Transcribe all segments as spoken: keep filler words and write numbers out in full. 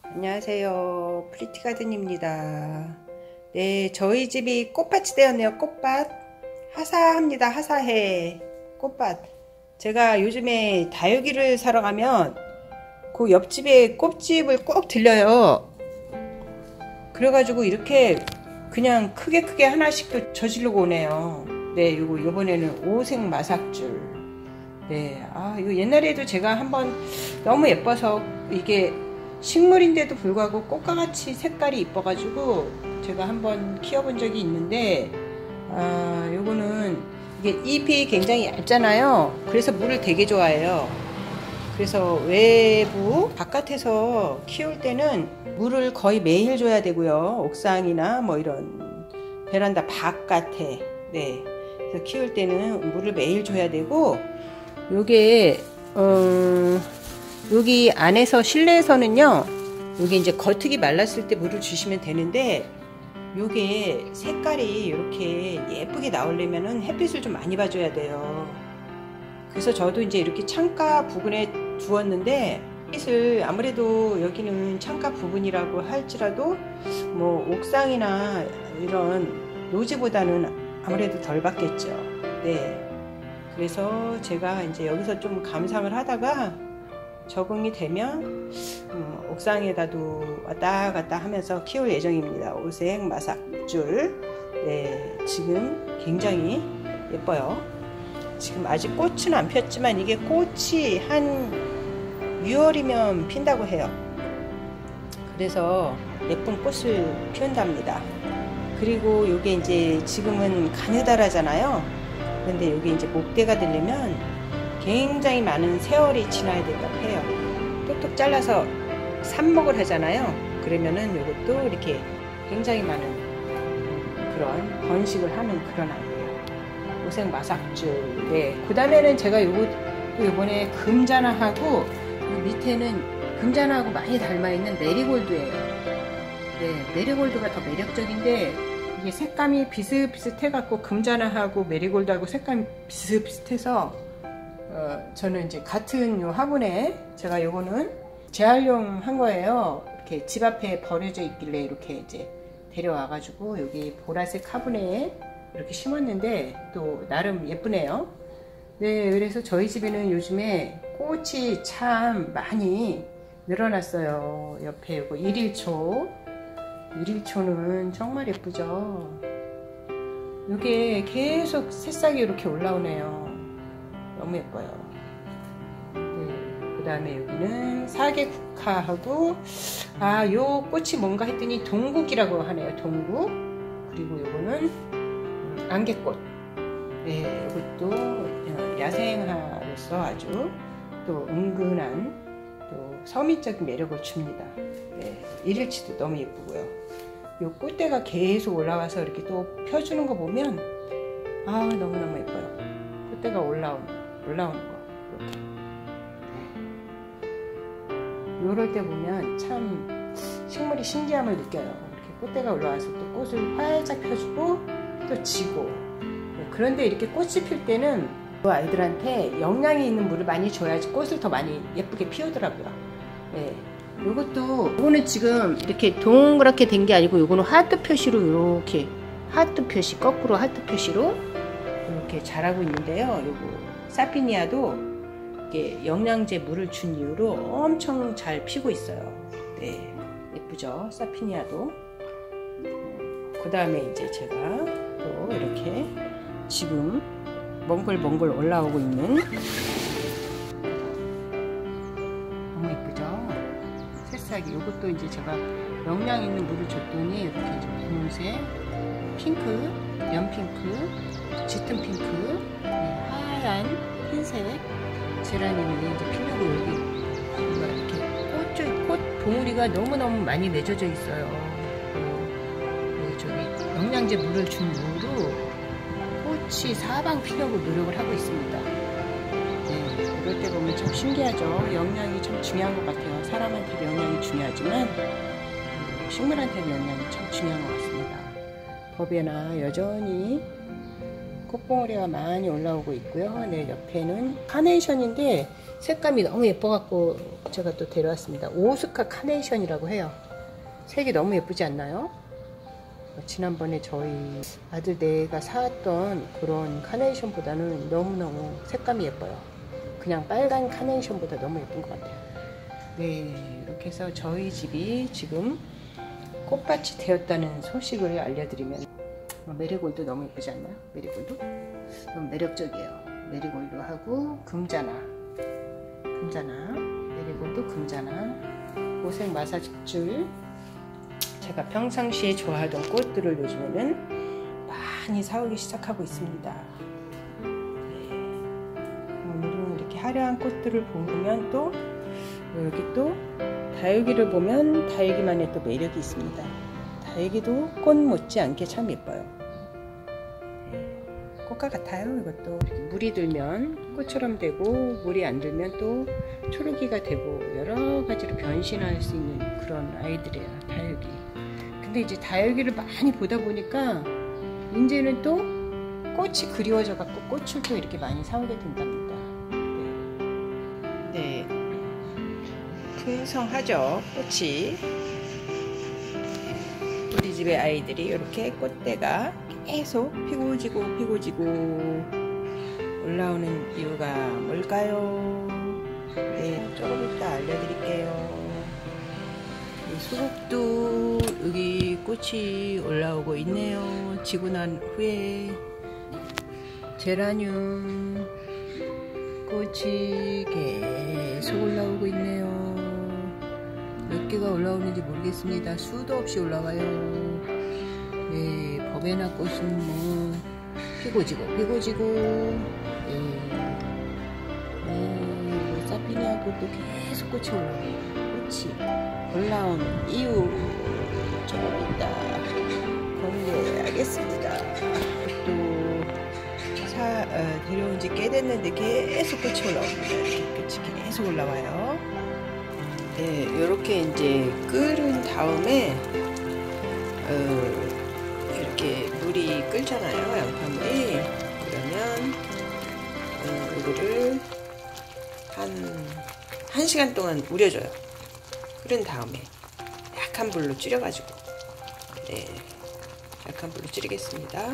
안녕하세요. 프리티가든입니다. 네, 저희 집이 꽃밭이 되었네요. 꽃밭. 화사합니다. 화사해. 꽃밭. 제가 요즘에 다육이를 사러 가면 그 옆집에 꽃집을 꼭 들려요. 그래가지고 이렇게 그냥 크게 크게 하나씩 저지르고 오네요. 네, 요거 요번에는 오색 마삭줄. 네, 아, 이거 옛날에도 제가 한번 너무 예뻐서 이게 식물인데도 불구하고 꽃과 같이 색깔이 이뻐가지고 제가 한번 키워본 적이 있는데, 아, 요거는 이게 잎이 굉장히 얇잖아요. 그래서 물을 되게 좋아해요. 그래서 외부 바깥에서 키울 때는 물을 거의 매일 줘야 되고요. 옥상이나 뭐 이런 베란다 바깥에, 네, 그래서 키울 때는 물을 매일 줘야 되고, 요게 어 여기 안에서 실내에서는요, 여기 이제 겉흙이 말랐을 때 물을 주시면 되는데, 요게 색깔이 이렇게 예쁘게 나오려면은 햇빛을 좀 많이 봐줘야 돼요. 그래서 저도 이제 이렇게 창가 부분에 두었는데, 햇빛을 아무래도 여기는 창가 부분이라고 할지라도 뭐 옥상이나 이런 노지보다는 아무래도 덜 받겠죠. 네. 그래서 제가 이제 여기서 좀 감상을 하다가 적응이 되면 음, 옥상에다도 왔다 갔다 하면서 키울 예정입니다. 오색 마삭줄. 네, 지금 굉장히 예뻐요. 지금 아직 꽃은 안 폈지만 이게 꽃이 한 유월이면 핀다고 해요. 그래서 예쁜 꽃을 피운답니다. 그리고 이게 이제 지금은 가느다라잖아요. 근데 여기 이제 목대가 되려면 굉장히 많은 세월이 지나야 된다고 해요. 톡톡 잘라서 삽목을 하잖아요. 그러면은 이것도 이렇게 굉장히 많은 그런 번식을 하는 그런 아이예요. 오색 마삭줄. 네. 그 다음에는 제가 요거 요번에 금자나하고 밑에는 금자나하고 많이 닮아있는 메리골드예요. 네, 메리골드가 더 매력적인데 이게 색감이 비슷비슷해 갖고 금자나하고 메리골드하고 색감이 비슷비슷해서 어, 저는 이제 같은 요 화분에 제가 요거는 재활용 한 거예요. 이렇게 집 앞에 버려져 있길래 이렇게 이제 데려와 가지고 여기 보라색 화분에 이렇게 심었는데 또 나름 예쁘네요. 네, 그래서 저희 집에는 요즘에 꽃이 참 많이 늘어났어요. 옆에 요거 일일초. 일일초는 정말 예쁘죠. 이게 계속 새싹이 이렇게 올라오네요. 너무 예뻐요. 네, 그 다음에 여기는 사계국화하고, 아, 요 꽃이 뭔가 했더니 동국이라고 하네요. 동국. 그리고 요거는 음, 안개꽃. 네, 이것도 야생화로서 아주 또 은근한 또 서민적인 매력을 줍니다. 네, 일일치도 너무 예쁘고요. 요 꽃대가 계속 올라와서 이렇게 또 펴주는 거 보면 아, 너무너무 예뻐요. 꽃대가 올라오는 올라오는 거 이렇게. 요럴 때 보면 참 식물이 신기함을 느껴요. 이렇게 꽃대가 올라와서 또 꽃을 활짝 펴주고 또 지고. 그런데 이렇게 꽃이 필 때는 아이들한테 영양이 있는 물을 많이 줘야지 꽃을 더 많이 예쁘게 피우더라고요. 네. 요것도, 요거는 지금 이렇게 동그랗게 된 게 아니고 요거는 하트 표시로 이렇게 하트 표시, 거꾸로 하트 표시로 이렇게 자라고 있는데요. 요거 사피니아도 이게 영양제 물을 준 이후로 엄청 잘 피고 있어요. 네, 예쁘죠? 사피니아도. 그 다음에 이제 제가 또 이렇게 지금 멍글멍글 올라오고 있는, 너무 예쁘죠? 새싹이. 이것도 이제 제가 영양 있는 물을 줬더니 이렇게 좀 분홍색, 핑크, 연핑크, 짙은 핑크, 네, 하얀 흰색 제라늄이 이제 피려고 여기 뭔가 이렇게 꽃, 꽃 봉우리가 너무너무 많이 맺어져 있어요. 그, 저기 영양제 물을 준 이후로 꽃이 사방 피려고 노력을 하고 있습니다. 네, 이럴 때 보면 참 신기하죠. 영양이 참 중요한 것 같아요. 사람한테도 영양이 중요하지만 식물한테도 영양이 참 중요한 것 같습니다. 법에나 여전히 꽃봉오리가 많이 올라오고 있고요. 네, 옆에는 카네이션인데 색감이 너무 예뻐갖고 제가 또 데려왔습니다. 오스카 카네이션이라고 해요. 색이 너무 예쁘지 않나요? 지난번에 저희 아들 네가 사왔던 그런 카네이션보다는 너무너무 색감이 예뻐요. 그냥 빨간 카네이션보다 너무 예쁜 것 같아요. 네, 이렇게 해서 저희 집이 지금 꽃밭이 되었다는 소식을 알려드리면, 메리골드 너무 예쁘지 않나요? 메리골드 너무 매력적이에요. 메리골드하고 금자나, 금자나, 메리골드, 금자나, 오색 마사줄. 제가 평상시에 좋아하던 꽃들을 요즘에는 많이 사오기 시작하고 있습니다. 네. 오늘은 이렇게 화려한 꽃들을 보면 또 여기 또 다육이를 보면 다육이만의 또 매력이 있습니다. 다육이도 꽃 못지않게 참 예뻐요. 네. 꽃과 같아요. 이것도 이렇게 물이 들면 꽃처럼 되고, 물이 안 들면 또 초록이가 되고, 여러 가지로 변신할 수 있는 그런 아이들이에요, 다육이. 근데 이제 다육이를 많이 보다 보니까 이제는 또 꽃이 그리워져 갖고 꽃을 또 이렇게 많이 사오게 된답니다. 네, 네. 풍성하죠, 꽃이. 우리 집의 아이들이 이렇게 꽃대가 계속 피고 지고 피고 지고 올라오는 이유가 뭘까요? 네, 조금 이따 알려드릴게요. 수국도 여기 꽃이 올라오고 있네요. 지고 난 후에 제라늄 꽃이 계속 올라오고 있네요. 몇 개가 올라오는지 모르겠습니다. 수도 없이 올라와요. 네, 버베나 꽃은 뭐 피고 지고 피고 지고, 네, 네, 사피니아 꽃도 계속 꽃이 올라와요. 꽃이 올라오는 이유 조금 이따 공개하겠습니다. 또 사, 어, 데려온 지 꽤 됐는데 계속 꽃이 올라옵니다. 이렇게 꽃이 계속 올라와요. 네, 이렇게 이제 끓은 다음에 어, 이렇게 물이 끓잖아요, 양파물이. 그러면 어, 이거를 한, 한 시간 동안 우려줘요. 끓은 다음에 약한 불로 줄여가지고, 네, 약한 불로 줄이겠습니다.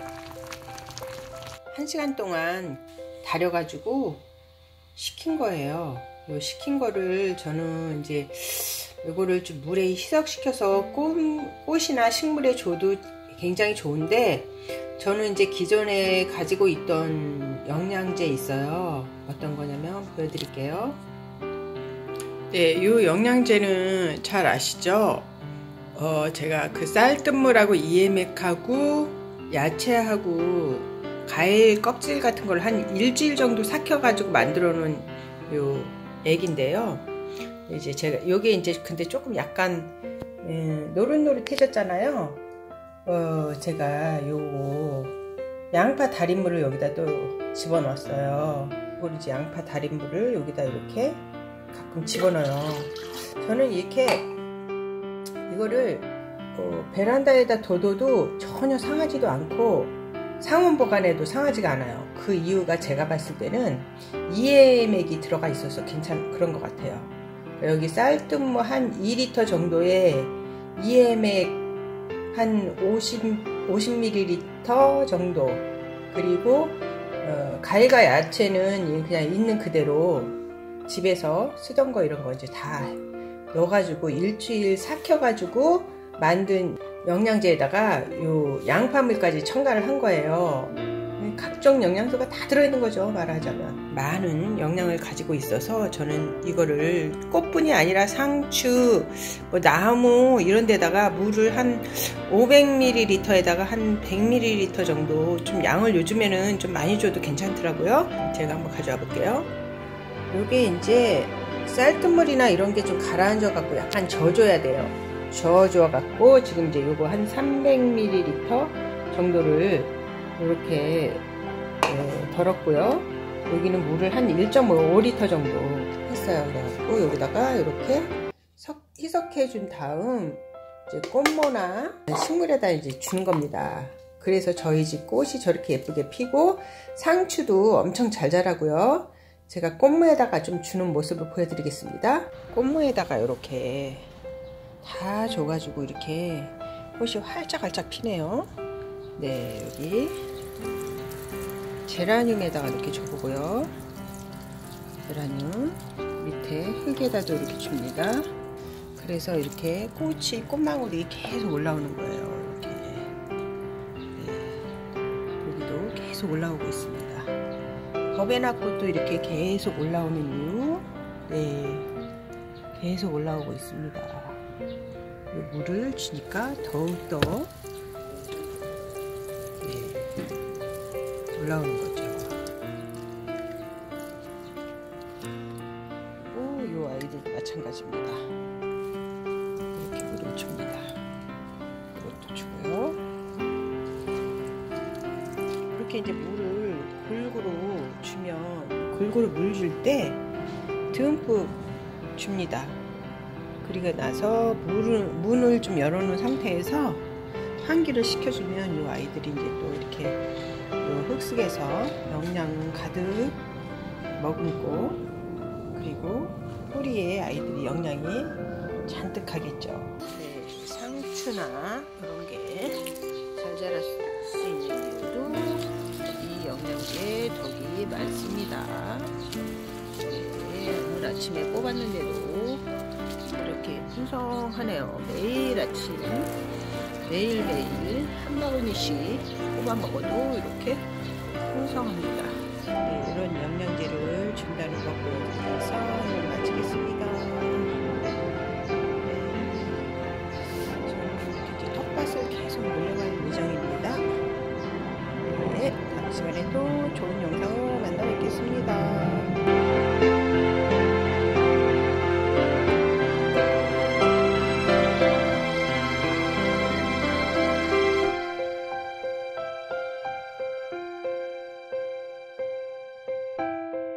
한 시간 동안 달여가지고 식힌 거예요. 요 식힌 거를 저는 이제 이거를 좀 물에 희석시켜서 꽃, 꽃이나 식물에 줘도 굉장히 좋은데, 저는 이제 기존에 가지고 있던 영양제 있어요. 어떤 거냐면 보여드릴게요. 네, 이 영양제는 잘 아시죠? 어, 제가 그 쌀뜨물하고 이에맥하고 야채하고 과일 껍질 같은 걸 한 일주일 정도 삭혀가지고 만들어 놓은 요 액인데요. 이제 제가 요게 이제 근데 조금 약간 음, 노릇노릇해졌잖아요. 어, 제가 요거 양파 달인물을 여기다 또 집어넣었어요. 이걸 이제 양파 달인물을 여기다 이렇게 가끔 집어넣어요. 저는 이렇게 이거를 어, 베란다에다 둬둬도 전혀 상하지도 않고 상온 보관해도 상하지가 않아요. 그 이유가 제가 봤을 때는 이에맥이 들어가 있어서 괜찮 그런 것 같아요. 여기 쌀뜨물 한 이 리터 정도에 이에맥 한 오십 밀리리터 정도, 그리고 어, 과일과 야채는 그냥 있는 그대로 집에서 쓰던 거 이런 거 이제 다 넣어가지고 일주일 삭혀가지고 만든 영양제에다가 요 양파물까지 첨가를 한 거예요. 각종 영양소가 다 들어있는 거죠, 말하자면. 많은 영양을 가지고 있어서 저는 이거를 꽃뿐이 아니라 상추, 뭐 나무 이런 데다가 물을 한 오백 밀리리터에다가 한 백 밀리리터 정도 좀 양을 요즘에는 좀 많이 줘도 괜찮더라고요. 제가 한번 가져와 볼게요. 요게 이제 쌀뜨물이나 이런 게 좀 가라앉아 갖고 약간 져줘야 돼요. 저어줘 갖고 지금 이제 요거 한 삼백 밀리리터 정도를 이렇게 어, 덜었고요. 여기는 물을 한 일 점 오 리터 정도 했어요. 그래갖고 여기다가 이렇게 석, 희석해 준 다음 이제 꽃모나 식물에다 이제 주는 겁니다. 그래서 저희 집 꽃이 저렇게 예쁘게 피고 상추도 엄청 잘 자라고요. 제가 꽃무에다가 좀 주는 모습을 보여드리겠습니다. 꽃무에다가 이렇게 다 줘가지고 이렇게 꽃이 활짝활짝 피네요. 네, 여기 제라늄에다가 이렇게 줘보고요. 제라늄 밑에 흙에다도 이렇게 줍니다. 그래서 이렇게 꽃이 꽃망울이 계속 올라오는 거예요. 이렇게 네, 여기도 계속 올라오고 있습니다. 버베나 꽃도 이렇게 계속 올라오는 이유, 네, 계속 올라오고 있습니다. 물을 주니까 더욱더 네, 올라오는 거죠. 그리고 이 아이들도 마찬가지입니다. 이렇게 물을 줍니다. 이것도 주고요. 이렇게 이제 물을 골고루 주면, 골고루 물 줄 때 듬뿍 줍니다. 그리고 나서 물을, 문을 좀 열어놓은 상태에서 환기를 시켜주면 이 아이들이 이제 또 이렇게 요 흙속에서 영양 가득 머금고, 그리고 뿌리에 아이들이 영양이 잔뜩 하겠죠. 네, 상추나 이런 게 잘 자랄 수 있는 이유도 이 영양제에 덕이 많습니다. 네, 오늘 아침에 뽑았는데도 이렇게 풍성하네요. 매일 아침 매일매일 한 바구니씩 뽑아 먹어도 이렇게 풍성합니다. 네, 이런 영양제를 준다는 거 보여드리면서 오늘 마치겠습니다. 네, 저는 이제 텃밭을 계속 물려갈 예정입니다. 네, 다음 시간에 또 좋은 영상으로 만나 뵙겠습니다.